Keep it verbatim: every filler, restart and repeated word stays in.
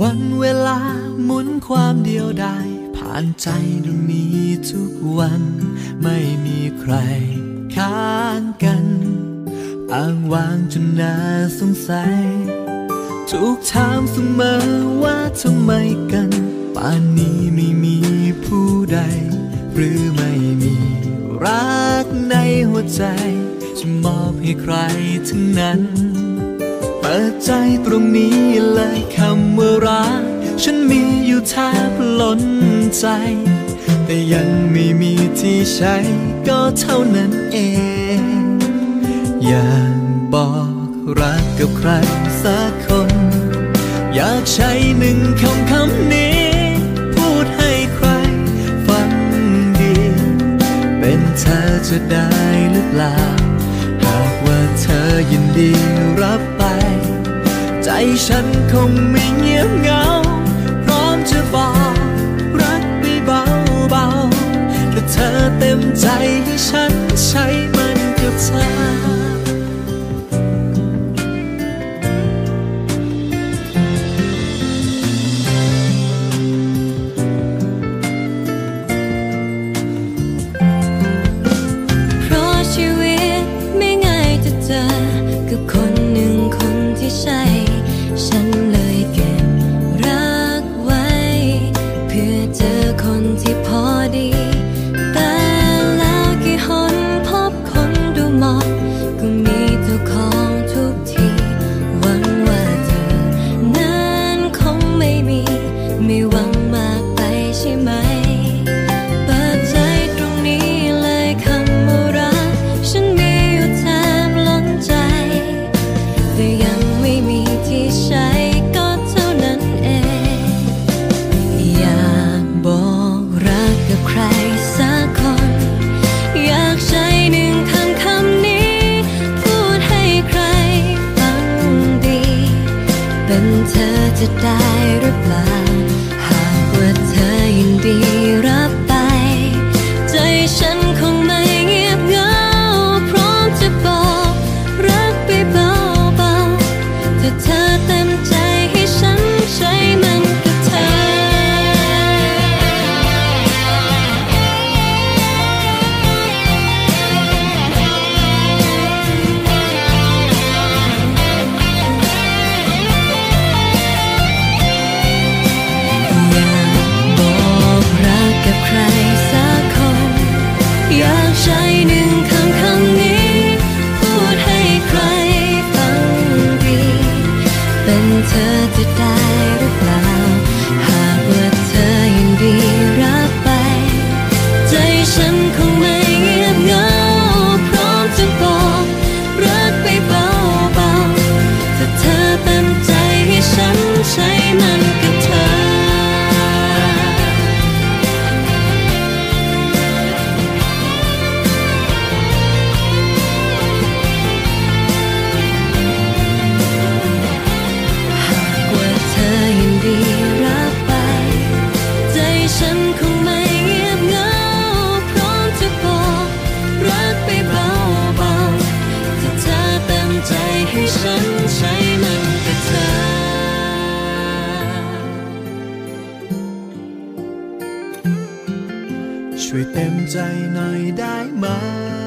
วันเวลาหมุนความเดียวดายผ่านใจดวงนี้ทุกวันไม่มีใครค้างกันอ้างว้างจนน่าสงสัยถูกถามเสมอว่าทำไมกันป่านนี้ไม่มีผู้ใดหรือไม่มีรักในหัวใจจะมอบให้ใครทั้งนั้นเปิดใจตรงนี้เลยคำว่ารักฉันมีอยู่แทบล้นใจแต่ยังไม่มีที่ใช้ก็เท่านั้นเองอยากบอกรักกับใครสักคนอยากใช้หนึ่งคำคำนี้พูดให้ใครฟังดีเป็นเธอจะได้หรือเปล่าหากว่าเธอยินดีรับไปใจฉันคงไม่เงียบเหงาพร้อมจะบอกรักไปเบาๆถ้าเธอเต็มใจให้ฉันใช้มันกับเธอกับคนหนึ่งคนที่ใช่ฉันเลยเก็บรักไว้เพื่อเจอคนที่พอดีแต่แล้วกี่หนพบคนดูเหมาะก็มีเจ้าของทุกทีหวังว่าเธอนั้นคงไม่มีไม่หวังมากไปใช่ไหมเปิดใจตรงนี้เลยคำว่ารักฉันมีอยู่แทบล้นใจแต่ยังไม่มีที่ใช้ก็เท่านั้นเองอยากบอกรักกับใครสักคนอยากใช้หนึ่งคำคำนี้พูดให้ใครฟังดีเป็นเธอจะได้หรือเปล่าหากว่าเธอยินดีรับไปใจฉันคงไม่เงียบเหงาพร้อมจะบอกรักไปเบาถ้าเธอเต็มใจให้ฉันใช้มันกับเธออยากบอกรักกับใครสักคนอยากใช้หนึ่งคำคำนี้พูดให้ใครฟังดีเป็นเธอจะได้หรือเปล่าหากว่าเธอยินดีรับไปใจฉันคงไม่เงียบเหงาพร้อมจะบอกรักไปเบาๆถ้าเธอเต็มใจให้ฉันใช้มันกับเธอดีรับไปใจฉันคงไม่เงียบเหงาพร้อมจะบอกรักไปเบาๆถ้าเธอเต็มใจให้ฉันใช้มันกับเธอช่วยเต็มใจหน่อยได้ไหม